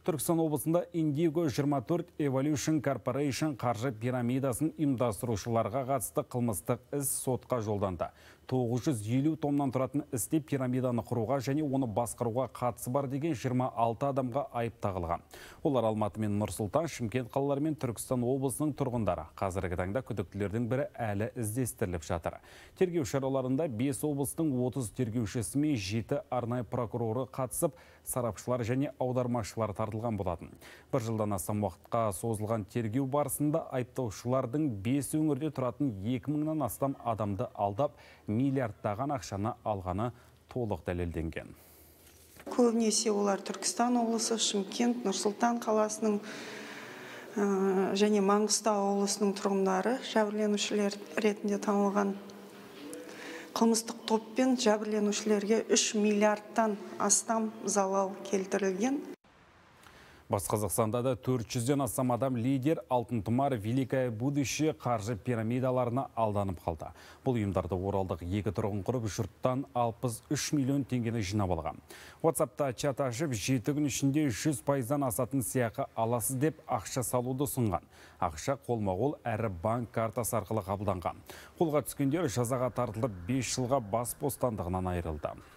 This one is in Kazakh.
Түркістан облысында Indigo 24 Evolution Corporation қаржы пирамидасын ұйымдастырушыларға қатысты қылмыстық іс сотқа жолданды. 950 томнан тұратын істе пирамиданы құруға және оны басқаруға қатысы бар деген 26 адамға айып тағылған. Олар Алматы мен Нұр-Сұлтан, Шымкент қалалары мен Түркістан облысының тұрғындары. Қазіргі таңда күдіктілердің бірі әлі іздестіріліп жатыр. Тергеу шараларында 5 облыстың 30 тергеушісі мен 7 арнайы прокуроры қатысып, сарапшылар және аудармашылар тартылған болатын. Бір жылдан астам уақытқа созылған тергеу барысында айыптаушылардың 5 өңірде тұратын 2000-нан астам адамды алдап, миллиардтаған ақшаны алғаны толық дәлелденген. Көбінесе олар Түркістан облысы, Шымкент, Нұр-Сұлтан қаласының және Маңғыстау облысының тұрғындары жәбірленушілер ретінде танылған. Қылмыстық топпен жәбірленушілерге 3 миллиардтан астам залал келтірілген. Батыс Қазақстанда да 400-ден астам адам лидер Алтын тұмар, Великое будущее қаржы пирамидаларына алданып қалды. Бұл ұйымдарды оралдық 2 тұрғын құрып, жұрттан 63 миллион теңгені жинап алған. WhatsApp-та чат ашып, 7 күн ішінде 100%-дан асатын сыйақы аласыз деп ақша салуды ұсынған. Ақша қолма-қол әрі банк картасы арқылы қабылданған. Қолға түскендер жазаға тартылып 5 жылға бас бостандығынан айырылды.